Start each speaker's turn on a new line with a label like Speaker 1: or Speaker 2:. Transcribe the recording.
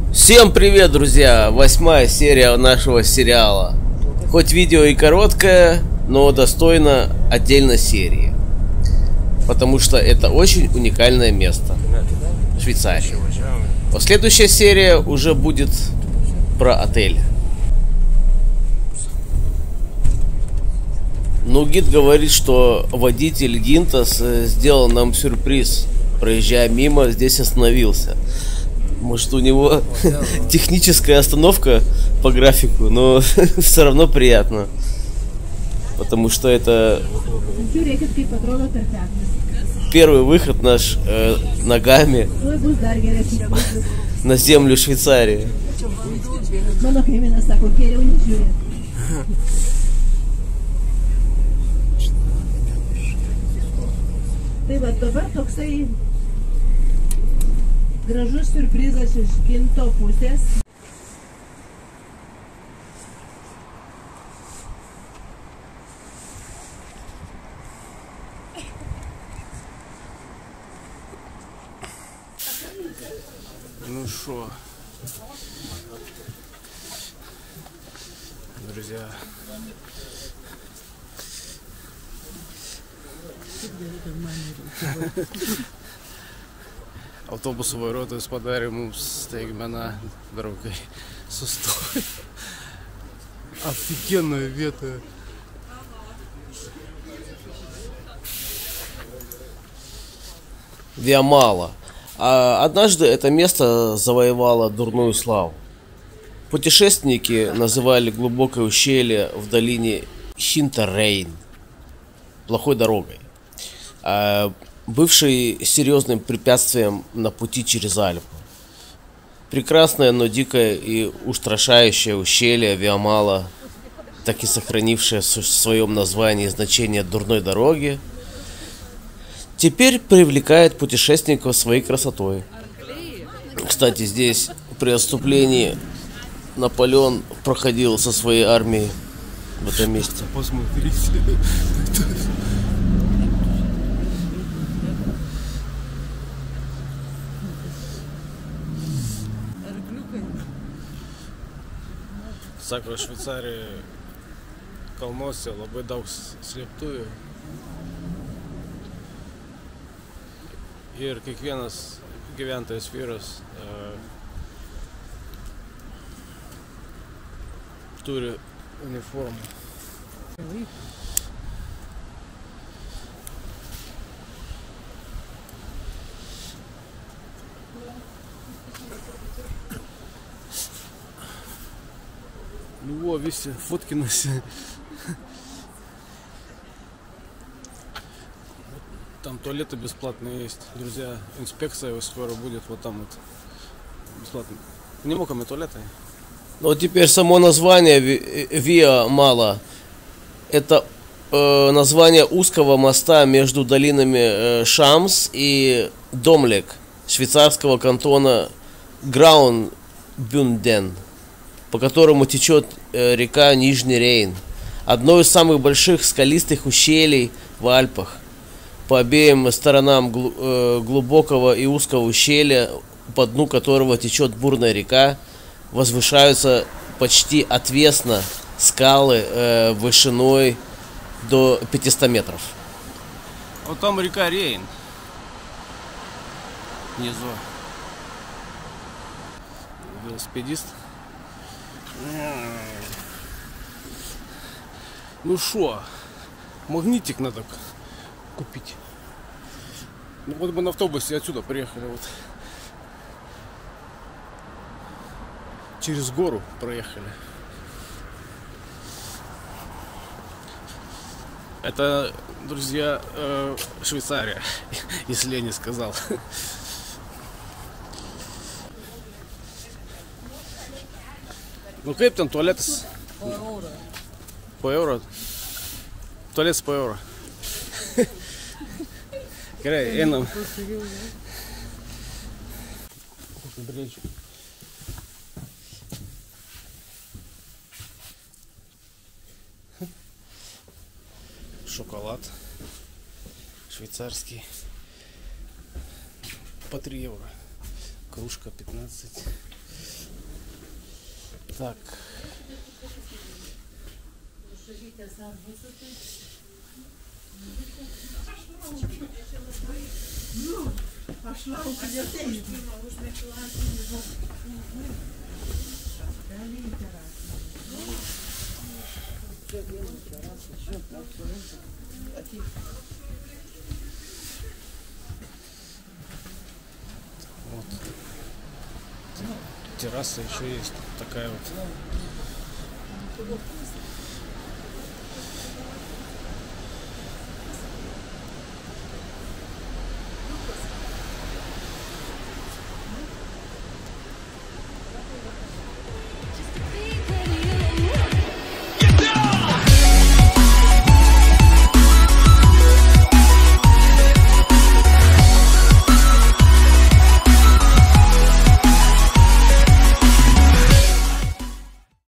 Speaker 1: Всем привет, друзья! 8-я серия нашего сериала. Хоть видео и короткое, но достойно отдельной серии. Потому что это очень уникальное место. Швейцария. А следующая серия уже будет про отель. Но гид говорит, что водитель Гинтас сделал нам сюрприз. Проезжая мимо, здесь остановился. Может, у него техническая остановка по графику, но все равно приятно. Потому что это первый выход наш ногами на землю Швейцарии.
Speaker 2: Gražus siurprizas iš Ginto pusės.
Speaker 3: Ну шо, друзья, автобусу ворота подарим mums staigmena draugai sustojo. Офигенная вето.
Speaker 1: Виамала. А однажды это место завоевало дурную славу. Путешественники называли глубокое ущелье в долине Хинтеррейн плохой дорогой, бывшей серьезным препятствием на пути через Альпы. Прекрасное, но дикое и устрашающее ущелье Виамала, так и сохранившее в своем названии значение дурной дороги, теперь привлекает путешественников своей красотой. Кстати, здесь при отступлении Наполеон проходил со своей армией в этом месте.
Speaker 3: Посмотрите. Sako, Šveicarijai kalnuose labai daug slėptuvių ir kiekvienas gyventojas vyras turi uniformą. Ну во, весь фоткинулся. Там туалеты бесплатные есть. Друзья, инспекция скоро будет вот там вот. Бесплатно. Немоками туалеты.
Speaker 1: Но теперь само название Виамала — это название узкого моста между долинами Шамс и Домлек швейцарского кантона Граубюнден, по которому течет река Нижний Рейн, одно из самых больших скалистых ущелий в Альпах. По обеим сторонам глубокого и узкого ущелья, по дну которого течет бурная река, возвышаются почти отвесно скалы вышиной до 500 метров.
Speaker 3: Вот там река Рейн. Внизу. Велосипедист. Ну шо, магнитик надо купить. Ну вот бы на автобусе отсюда приехали вот. Через гору проехали. Это, друзья, Швейцария, если я не сказал. Ну kaip ten tualetas? Po euro. Tualetas po euro. Gerai, einam. Шоколад швейцарский по 3 евро. Кружка 15. Так. Вот. Терраса еще есть такая вот.